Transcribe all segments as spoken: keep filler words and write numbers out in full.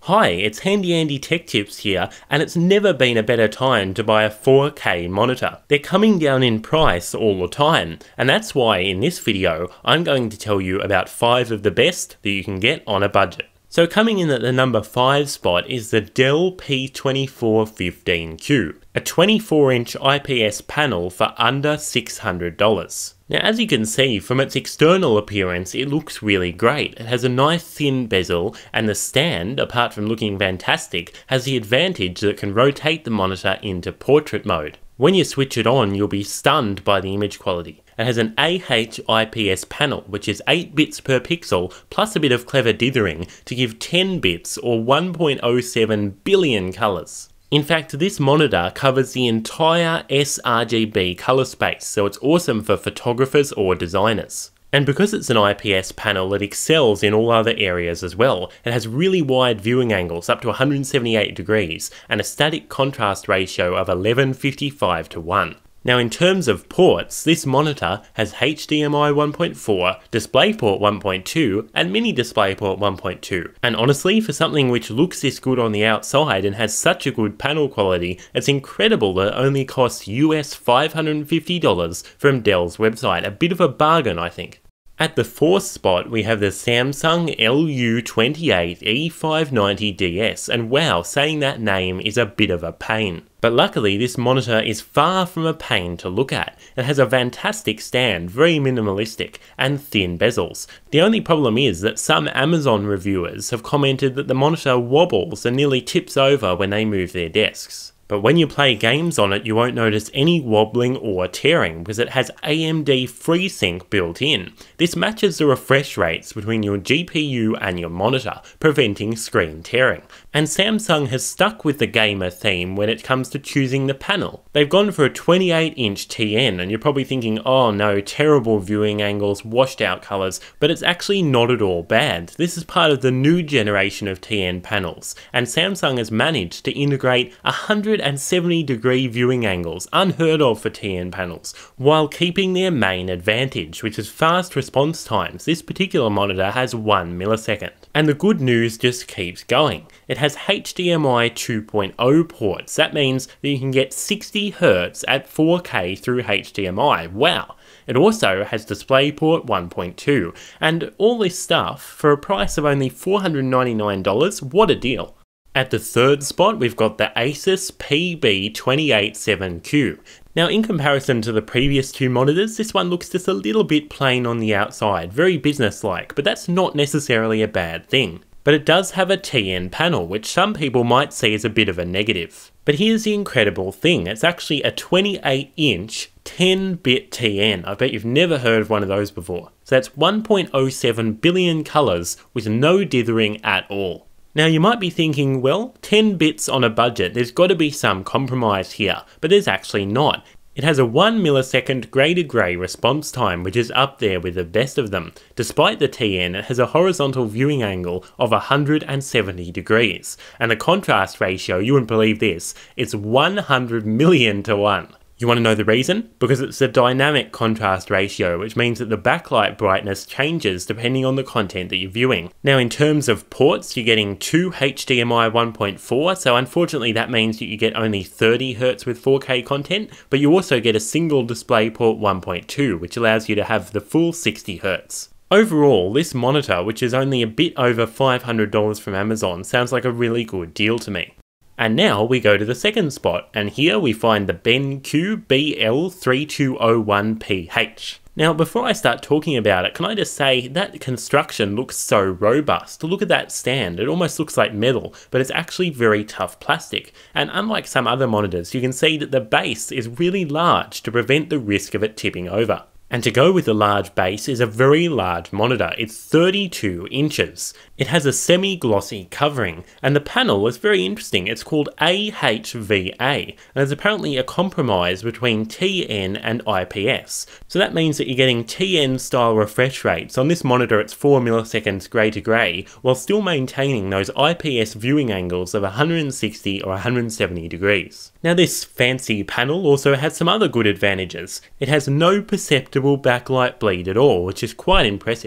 Hi, it's Handy Andy Tech Tips here, and it's never been a better time to buy a four K monitor. They're coming down in price all the time, and that's why in this video I'm going to tell you about five of the best that you can get on a budget. So coming in at the number five spot is the Dell P twenty-four fifteen Q, a twenty-four inch I P S panel for under six hundred dollars. Now, as you can see from its external appearance, it looks really great. It has a nice thin bezel, and the stand, apart from looking fantastic, has the advantage that it can rotate the monitor into portrait mode. When you switch it on, you'll be stunned by the image quality. It has an A H I P S panel, which is eight bits per pixel, plus a bit of clever dithering to give ten bits or one point zero seven billion colours. In fact, this monitor covers the entire sRGB colour space, so it's awesome for photographers or designers. And because it's an I P S panel, it excels in all other areas as well. It has really wide viewing angles, up to one hundred seventy-eight degrees, and a static contrast ratio of eleven fifty-five to one. Now, in terms of ports, this monitor has H D M I one point four, DisplayPort one point two, and Mini DisplayPort one point two. And honestly, for something which looks this good on the outside and has such a good panel quality, it's incredible that it only costs U S five hundred fifty dollars from Dell's website. A bit of a bargain, I think. At the fourth spot, we have the Samsung L U twenty-eight E five ninety D S, and wow, saying that name is a bit of a pain. But luckily, this monitor is far from a pain to look at. It has a fantastic stand, very minimalistic, and thin bezels. The only problem is that some Amazon reviewers have commented that the monitor wobbles and nearly tips over when they move their desks. But when you play games on it, you won't notice any wobbling or tearing because it has A M D FREESYNC built in. This matches the refresh rates between your G P U and your monitor, preventing screen tearing. And Samsung has stuck with the gamer theme when it comes to choosing the panel. They've gone for a twenty-eight inch T N, and you're probably thinking, oh no, terrible viewing angles, washed out colours, but it's actually not at all bad. This is part of the new generation of T N panels, and Samsung has managed to integrate one hundred seventy degree viewing angles, unheard of for T N panels, while keeping their main advantage, which is fast response times. This particular monitor has one millisecond. And the good news just keeps going. It has H D M I two point oh ports. That means that you can get sixty hertz at four K through H D M I. Wow! It also has DisplayPort one point two. And all this stuff for a price of only four hundred ninety-nine dollars. What a deal! At the third spot, we've got the ASUS P B two eight seven Q. Now, in comparison to the previous two monitors, this one looks just a little bit plain on the outside, very business-like, but that's not necessarily a bad thing. But it does have a T N panel, which some people might see as a bit of a negative. But here's the incredible thing, it's actually a twenty-eight inch ten bit T N. I bet you've never heard of one of those before. So that's one point zero seven billion colours with no dithering at all. Now, you might be thinking, well, ten bits on a budget, there's got to be some compromise here, but there's actually not. It has a one millisecond grey to grey response time, which is up there with the best of them. Despite the T N, it has a horizontal viewing angle of one hundred seventy degrees, and the contrast ratio, you wouldn't believe this, it's one hundred million to one. You want to know the reason? Because it's a dynamic contrast ratio, which means that the backlight brightness changes depending on the content that you're viewing. Now, in terms of ports, you're getting two H D M I one point four, so unfortunately that means that you get only thirty hertz with four K content, but you also get a single DisplayPort one point two, which allows you to have the full sixty hertz. Overall, this monitor, which is only a bit over five hundred dollars from Amazon, sounds like a really good deal to me. And now we go to the second spot, and here we find the BenQ B L three two zero one P H. Now, before I start talking about it, can I just say that construction looks so robust. Look at that stand, it almost looks like metal, but it's actually very tough plastic. And unlike some other monitors, you can see that the base is really large to prevent the risk of it tipping over. And to go with the large base is a very large monitor. It's thirty-two inches. It has a semi-glossy covering, and the panel is very interesting. It's called A H V A, and it's apparently a compromise between T N and I P S. So that means that you're getting T N style refresh rates. On this monitor it's four milliseconds grey to grey, while still maintaining those I P S viewing angles of one hundred sixty or one hundred seventy degrees. Now, this fancy panel also has some other good advantages. It has no perceptible backlight bleed at all, which is quite impressive.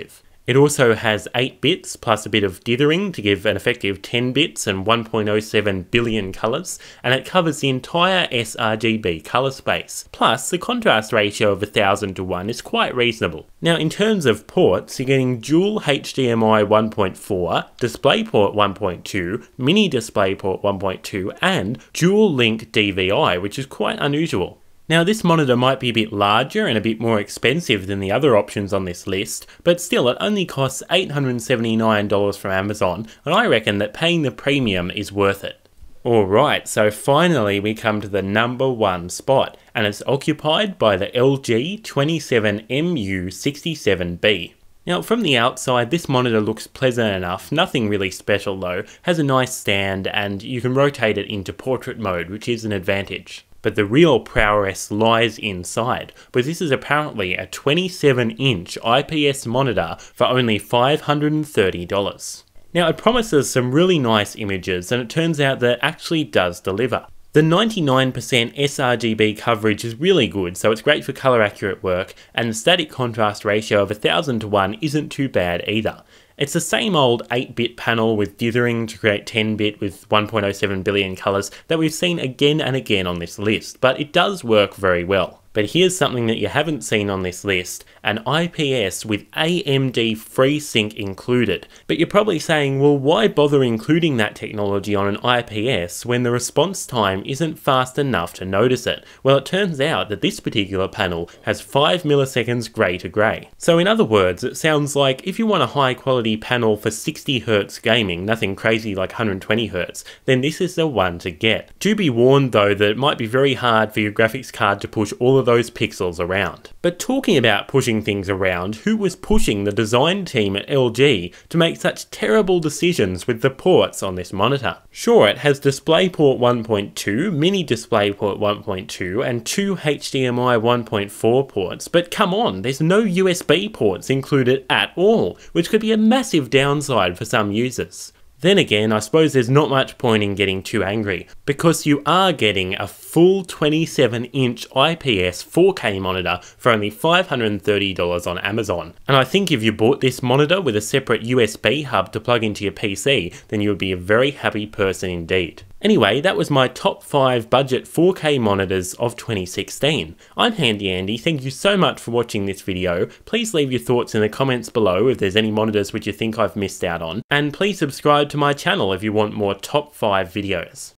It also has eight bits plus a bit of dithering to give an effective ten bits and one point oh seven billion colours, and it covers the entire sRGB colour space. Plus, the contrast ratio of one thousand to one is quite reasonable. Now, in terms of ports, you're getting dual H D M I one point four, DisplayPort one point two, mini DisplayPort one point two, and dual link D V I, which is quite unusual. Now, this monitor might be a bit larger and a bit more expensive than the other options on this list, but still it only costs eight hundred seventy-nine dollars from Amazon, and I reckon that paying the premium is worth it. Alright, so finally we come to the number one spot, and it's occupied by the L G twenty-seven M U sixty-seven B. Now, from the outside, this monitor looks pleasant enough, nothing really special though, has a nice stand, and you can rotate it into portrait mode, which is an advantage. But the real prowess lies inside, but this is apparently a twenty-seven inch I P S monitor for only five hundred thirty dollars. Now, it promises some really nice images, and it turns out that it actually does deliver. The ninety-nine percent sRGB coverage is really good, so it's great for colour accurate work, and the static contrast ratio of one thousand to one isn't too bad either. It's the same old eight bit panel with dithering to create ten bit with one point oh seven billion colours that we've seen again and again on this list, but it does work very well. But here's something that you haven't seen on this list, an I P S with A M D FREESYNC included. But you're probably saying, well, why bother including that technology on an I P S when the response time isn't fast enough to notice it? Well, it turns out that this particular panel has five milliseconds grey to grey. So in other words, it sounds like if you want a high quality panel for sixty hertz gaming, nothing crazy like one hundred twenty hertz, then this is the one to get. Do be warned though that it might be very hard for your graphics card to push all of those pixels around. But talking about pushing things around, who was pushing the design team at L G to make such terrible decisions with the ports on this monitor? Sure, it has DisplayPort one point two, mini DisplayPort one point two, and two H D M I one point four ports, but come on, there's no U S B ports included at all, which could be a massive downside for some users. Then again, I suppose there's not much point in getting too angry, because you are getting a full twenty-seven inch I P S four K monitor for only five hundred thirty dollars on Amazon. And I think if you bought this monitor with a separate U S B hub to plug into your P C, then you would be a very happy person indeed. Anyway, that was my top five budget four K monitors of twenty sixteen. I'm Handy Andy, thank you so much for watching this video. Please leave your thoughts in the comments below if there's any monitors which you think I've missed out on, and please subscribe to my channel if you want more top five videos.